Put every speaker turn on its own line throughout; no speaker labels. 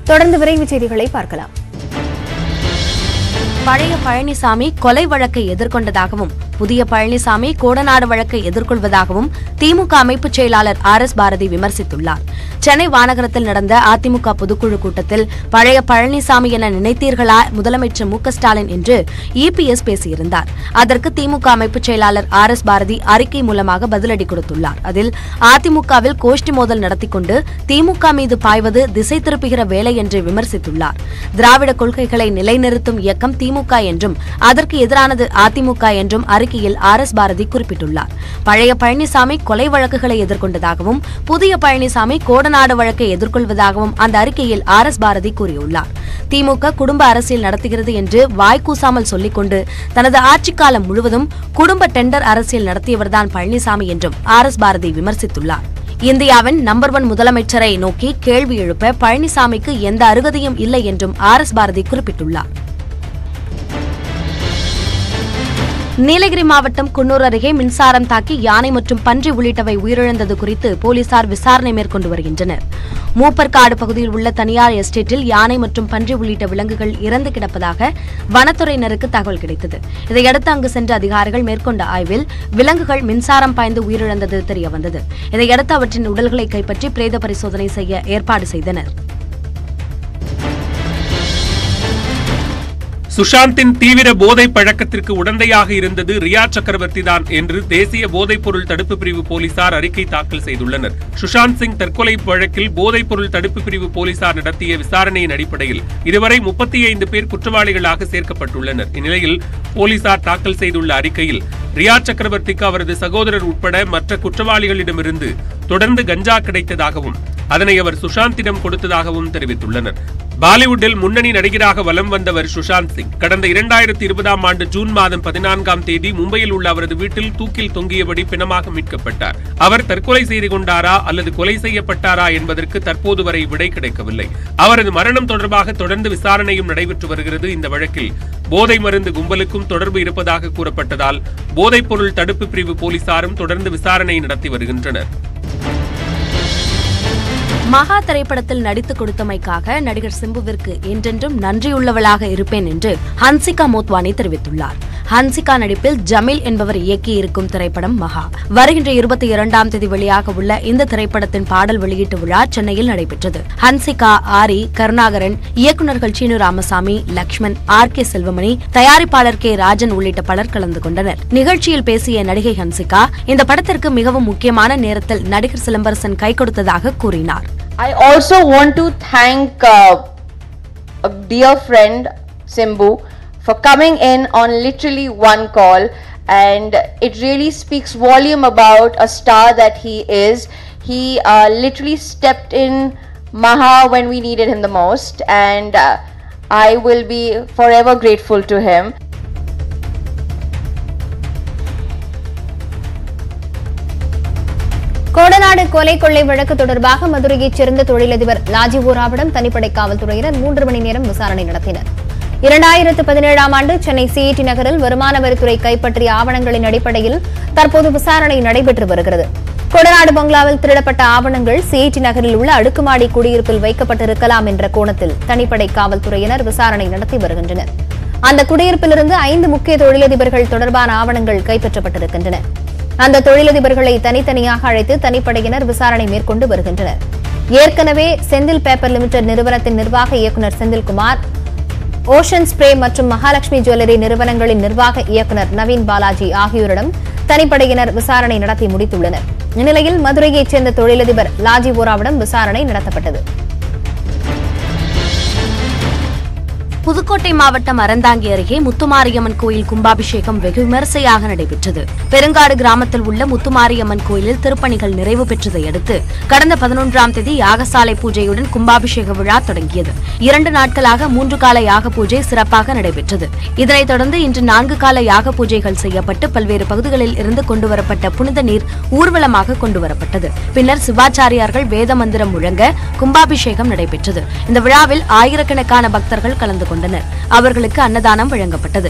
தொடர்ந்து விரைவு செய்திகளை பார்க்கலாம்.
பழைய பழனிசாமி கொலை வழக்கை எதிர்கொண்டதாகவும் புதிய பழனிசாமி கோடநாடு வழக்கை எதிர்கொள்வதாகவும் திமுக அமைப்பு செயலாளர் ஆர்.எஸ். பாரதி விமர்சித்துள்ளார். சென்னை வானகரத்தில் நடந்த அதிமுக பொதுக்குழு கூட்டத்தில் பழைய பழனிசாமி என நினைத்தீர்களா முதலமைச்சர் மு க ஸ்டாலின் என்று EPS பேசியிருந்தார். அதற்கு திமுக அமைப்பு செயலாளர் ஆர்.எஸ். பாரதி அறிக்கை மூலமாக பதிலடி கொடுத்துள்ளார். அதில் அதிமுகவில் கோஷ்டி மோதல் நடத்திக் கொண்டு திமுக மீது பாய்வது திசை திருப்புகிற வேலை என்று விமர்சித்துள்ளார். திராவிட கொள்கைகளை நிலைநிறுத்தும் இயக்கம் திமுக என்றும் அதற்கு எதிரானது அதிமுக என்றும் அறிக்கையில் ஆர்.எஸ். பாரதி குறிப்பிட்டுள்ளார். பழைய பழனிசாமி கொலை வழக்குகளை எதிர்கொண்டதாகவும் புதிய பழனிசாமி கோடநாடு வழக்கை எதிர்கொள்வதாகவும் அந்த அறிக்கையில் ஆர்.எஸ். பாரதி கூறியுள்ளார். திமுக குடும்ப அரசியல் நடத்துகிறது என்று வாய்க்கூசாமல் சொல்லிக் கொண்டு தனது ஆட்சிக்காலம் முழுவதும் குடும்ப டெண்டர் அரசியல் நடத்தியவர்தான் பழனிசாமி என்றும் ஆர்.எஸ். பாரதி விமர்சித்துள்ளார். இந்தியாவின் நம்பர் 1 முதலமைச்சரை நோக்கி கேள்வி எழுப்ப பழனிசாமிக்கு எந்த அருகதையும் இல்லை என்றும் ஆர்.எஸ். பாரதி குறிப்பிட்டுள்ளார். நீலகிரி மாவட்டம் குன்னூர் அருகே மின்சாரம் தாக்கி யானை மற்றும் பன்றி உள்ளிட்டவை உயிரிழந்தது குறித்து போலீசார் விசாரணை மேற்கொண்டு வருகின்றனர். மூப்பர்காடு பகுதியில் உள்ள தனியார் எஸ்டேட்டில் யானை மற்றும் பன்றி உள்ளிட்ட விலங்குகள் இறந்து கிடப்பதாக வனத்துறையினருக்கு தகவல் கிடைத்தது. இதையடுத்து அங்கு சென்ற அதிகாரிகள் மேற்கொண்ட ஆய்வில் விலங்குகள் மின்சாரம் பாய்ந்து உயிரிழந்தது தெரியவந்தது. இதையடுத்து அவற்றின் உடல்களை கைப்பற்றி பிரேத பரிசோதனை செய்ய ஏற்பாடு செய்தனர்.
சுஷாந்தின் தீவிர போதை பழக்கத்திற்கு உடந்தையாக இருந்தது ரியா சக்கரவர்த்தி தான் என்று தேசிய போதைப்பொருள் தடுப்பு பிரிவு போலீசார் அறிக்கை தாக்கல் செய்துள்ளனர். சுஷாந்த் சிங் தற்கொலை வழக்கில் போதைப்பொருள் தடுப்பு பிரிவு போலீசார் நடத்திய விசாரணையின் அடிப்படையில் இதுவரை 35 பேர் குற்றவாளிகளாக சேர்க்கப்பட்டுள்ளனர். இந்நிலையில் போலீசார் தாக்கல் செய்துள்ள அறிக்கையில் ரியா சக்கரவர்த்திக்கு அவரது சகோதரர் உட்பட மற்ற குற்றவாளிகளிடமிருந்து தொடர்ந்து கஞ்சா கிடைத்ததாகவும் அதனை அவர் சுஷாந்திடம் கொடுத்ததாகவும் தெரிவித்துள்ளனர். பாலிவுட்டில் முன்னணி நடிகராக வலம் வந்தவர் சுஷாந்த் சிங் கடந்த 2020ஆம் ஆண்டு ஜூன் மாதம் 14ஆம் தேதி மும்பையில் உள்ள அவரது வீட்டில் தூக்கில் தொங்கியபடி பிணமாக மீட்கப்பட்டார். அவர் தற்கொலை செய்து கொண்டாரா அல்லது கொலை செய்யப்பட்டாரா என்பதற்கு தற்போது வரை விடை கிடைக்கவில்லை. அவரது மரணம் தொடர்பாக தொடர்ந்து விசாரணையும் நடைபெற்று வருகிறது. இந்த வழக்கில் போதை மருந்து கும்பலுக்கும் தொடர்பு இருப்பதாக கூறப்பட்டதால் போதைப்பொருள் தடுப்பு பிரிவு போலீசாரும் தொடர்ந்து விசாரணை நடத்தி வருகின்றனர்.
மகா திரைப்படத்தில் நடித்துக் கொடுத்தமைக்காக நடிகர் சிம்புவிற்கு என்றென்றும் நன்றியுள்ளவளாக இருப்பேன் என்று ஹன்சிகா மோத்வானி தெரிவித்துள்ளார். ஹன்சிகா நடிப்பில் ஜமீல் என்பவர் இயக்கியிருக்கும் திரைப்படம் மகா. வருகின்ற 22ஆம் தேதி வெளியாக உள்ள இந்த திரைப்படத்தின் பாடல் வெளியீட்டு விழா சென்னையில் நடைபெற்றது. ஹன்சிகா, ஆரி, கருணாகரன், இயக்குநர்கள் சீனு ராமசாமி, லக்ஷ்மண், R.K. செல்வமணி, தயாரிப்பாளர் K. ராஜன் உள்ளிட்ட பலர் கலந்து கொண்டனர். நிகழ்ச்சியில் பேசிய நடிகை ஹன்சிகா இந்த படத்திற்கு மிகவும் முக்கியமான நேரத்தில் நடிகர் சிலம்பரசன் கை கொடுத்ததாக கூறினார்.
I also want to thank a dear friend Simbu for coming in on literally one call, and it really speaks volume about a star that he is. He literally stepped in Maha when we needed him the most, and I will be forever grateful to him.
Kodanad கொலை கொள்ளை வழக்கு தொடர்பாக மதுரையைச் சேர்ந்த தொழிலதிபர் லாஜிபூராவிடம் தனிப்படை காவல்துறையினர் 3 மணி நேரம் விசாரணை நடத்தினர். 2017ஆம் ஆண்டு சென்னை CET நகரில் வருமான வரித்துறை கைப்பற்றிய ஆவணங்களின் அடிப்படையில் தற்போது விசாரணை நடைபெற்று வருகிறது. கொடநாடு பங்களாவில் திருடப்பட்ட ஆவணங்கள் CET நகரில் உள்ள அடுக்குமாடி குடியிருப்பில் வைக்கப்பட்டிருக்கலாம் என்ற கோணத்தில் தனிப்படை காவல்துறையினர் விசாரணை நடத்தி வருகின்றனர். அந்த குடியிருப்பிலிருந்து 5 முக்கிய தொழிலதிபர்கள் தொடர்பான ஆவணங்கள் கைப்பற்றப்பட்டிருக்கின்றன. அந்த தொழிலதிபர்களை தனித்தனியாக அழைத்து தனிப்படையினர் விசாரணை மேற்கொண்டு வருகின்றனர். ஏற்கனவே செந்தில் பேப்பர் லிமிடெட் நிறுவனத்தின் நிர்வாக இயக்குநர் செந்தில்குமார், ஓஷன் ஸ்ப்ரே மற்றும் மகாலட்சுமி ஜுவல்லரி நிறுவனங்களின் நிர்வாக இயக்குநர் நவீன் பாலாஜி ஆகியோரிடம் தனிப்படையினர் விசாரணை நடத்தி முடித்துள்ளனர். இந்நிலையில் மதுரையைச் சேர்ந்த தொழிலதிபர் லாஜிபோராவிடம் விசாரணை நடத்தப்பட்டது.
புதுக்கோட்டை மாவட்டம் அறந்தாங்கி அருகே முத்துமாரியம்மன் கோயில் கும்பாபிஷேகம் வெகு விமரிசையாக நடைபெற்றது. பெருங்காடு கிராமத்தில் உள்ள முத்துமாரியம்மன் கோயிலில் திருப்பணிகள் நிறைவு பெற்றதை அடுத்து கடந்த 11ஆம் தேதி யாகசாலை பூஜையுடன் கும்பாபிஷேக விழா தொடங்கியது. 2 நாட்களாக 3 கால யாக பூஜை சிறப்பாக நடைபெற்றது. இதனைத் தொடர்ந்து இன்று 4 கால யாக பூஜைகள் செய்யப்பட்டு பல்வேறு பகுதிகளில் இருந்து கொண்டுவரப்பட்ட புனித நீர் ஊர்வலமாக கொண்டுவரப்பட்டது. பின்னர் சிவாச்சாரியார்கள் வேத மந்திரம் முழங்க கும்பாபிஷேகம் நடைபெற்றது. இந்த விழாவில் ஆயிரக்கணக்கான பக்தர்கள் கலந்து கொண்டனர். அவர்களுக்கு அன்னதானம் வழங்கப்பட்டது.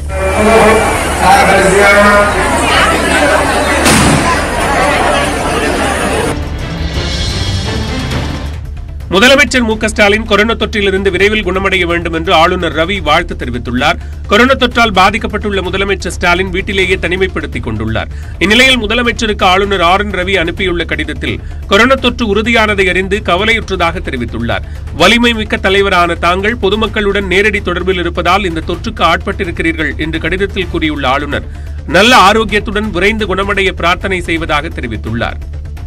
முதலமைச்சர் மு க ஸ்டாலின் கொரோனா தொற்றிலிருந்து விரைவில் குணமடைய வேண்டும் என்று ஆளுநர் ரவி வாழ்த்து தெரிவித்துள்ளார். கொரோனா தொற்றால் பாதிக்கப்பட்டுள்ள முதலமைச்சர் ஸ்டாலின் வீட்டிலேயே தனிமைப்படுத்திக் கொண்டுள்ளார். இந்நிலையில் முதலமைச்சருக்கு ஆளுநர் ஆர் என் ரவி அனுப்பியுள்ள கடிதத்தில் கொரோனா தொற்று உறுதியானதை அறிந்து கவலையுற்றதாக தெரிவித்துள்ளார். வலிமை மிக்க தலைவரான தாங்கள் பொதுமக்களுடன் நேரடி தொடர்பில் இருப்பதால் இந்த தொற்றுக்கு ஆட்பட்டிருக்கிறீர்கள் என்று கடிதத்தில் கூறியுள்ள ஆளுநர் நல்ல ஆரோக்கியத்துடன் விரைந்து குணமடைய பிரார்த்தனை செய்வதாக தெரிவித்துள்ளார்.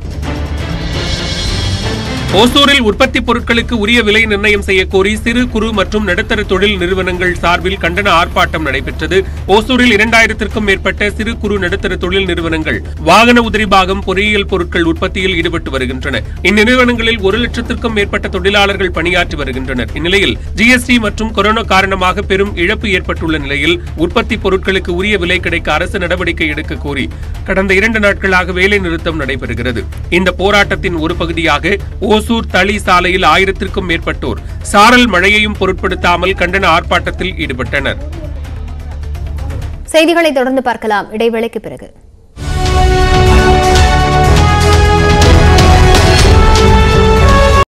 ஓசூரில் உற்பத்தி பொருட்களுக்கு உரிய விலை நிர்ணயம் செய்ய கோரி சிறு குறு மற்றும் நடுத்தர தொழில் நிறுவனங்கள் சார்பில் கண்டன ஆர்ப்பாட்டம் நடைபெற்றது. ஓசூரில் 2000க்கும் மேற்பட்ட சிறு குறு நடுத்தர தொழில் நிறுவனங்கள் வாகன உதிரி பாகம் பொறியியல் பொருட்கள் உற்பத்தியில் ஈடுபட்டு வருகின்றன. இந்நிறுவனங்களில் 1 லட்சத்திற்கும் மேற்பட்ட தொழிலாளர்கள் பணியாற்றி வருகின்றனர். இந்நிலையில் ஜிஎஸ்டி மற்றும் கொரோனா காரணமாக பெரும் இழப்பு ஏற்பட்டுள்ள நிலையில் உற்பத்தி பொருட்களுக்கு உரிய விலை கிடைக்க அரசு நடவடிக்கை எடுக்க கோரி கடந்த 2 நாட்களாக வேலை நிறுத்தம் நடைபெறுகிறது. இந்த போராட்டத்தின் ஒரு பகுதியாக ஓசூர் தளி சாலையில் 1000க்கும் மேற்பட்டோர் சாரல் மழையையும் பொருட்படுத்தாமல் கண்டன ஆர்ப்பாட்டத்தில் ஈடுபட்டனர்.
செய்திகளை தொடர்ந்து பார்க்கலாம். இடைவேளைக்கு பிறகு